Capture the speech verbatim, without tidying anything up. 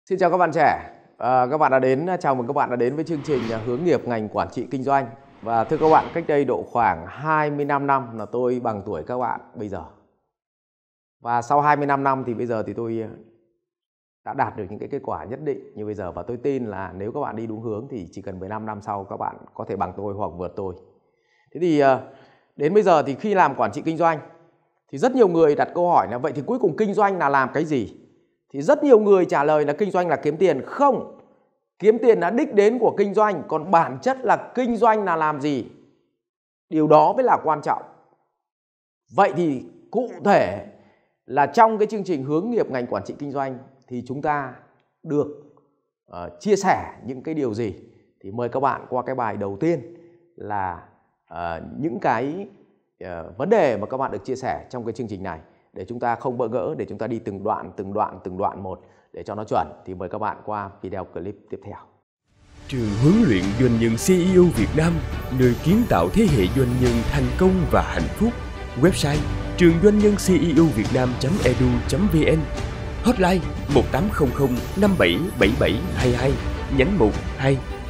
Xin chào các bạn trẻ. À, các bạn đã đến chào mừng các bạn đã đến với chương trình hướng nghiệp ngành quản trị kinh doanh. Và thưa các bạn, cách đây độ khoảng hai mươi lăm năm là tôi bằng tuổi các bạn bây giờ. Và sau hai mươi lăm năm thì bây giờ thì tôi đã đạt được những cái kết quả nhất định như bây giờ, và tôi tin là nếu các bạn đi đúng hướng thì chỉ cần mười lăm năm sau các bạn có thể bằng tôi hoặc vượt tôi. Thế thì đến bây giờ thì khi làm quản trị kinh doanh thì rất nhiều người đặt câu hỏi là vậy thì cuối cùng kinh doanh là làm cái gì? Thì rất nhiều người trả lời là kinh doanh là kiếm tiền. Không, kiếm tiền là đích đến của kinh doanh, còn bản chất là kinh doanh là làm gì? Điều đó mới là quan trọng. Vậy thì cụ thể là trong cái chương trình hướng nghiệp ngành quản trị kinh doanh thì chúng ta được uh, chia sẻ những cái điều gì? Thì mời các bạn qua cái bài đầu tiên là uh, những cái uh, vấn đề mà các bạn được chia sẻ trong cái chương trình này, để chúng ta không bỡ ngỡ, để chúng ta đi từng đoạn, từng đoạn, từng đoạn một để cho nó chuẩn. Thì mời các bạn qua video clip tiếp theo. Trường huấn luyện doanh nhân xê e ô Việt Nam, nơi kiến tạo thế hệ doanh nhân thành công và hạnh phúc. Website trường doanh nhân xê e ô việt nam chấm e d u chấm v n. Hotline một tám không không năm bảy bảy bảy hai hai, nhánh một hai.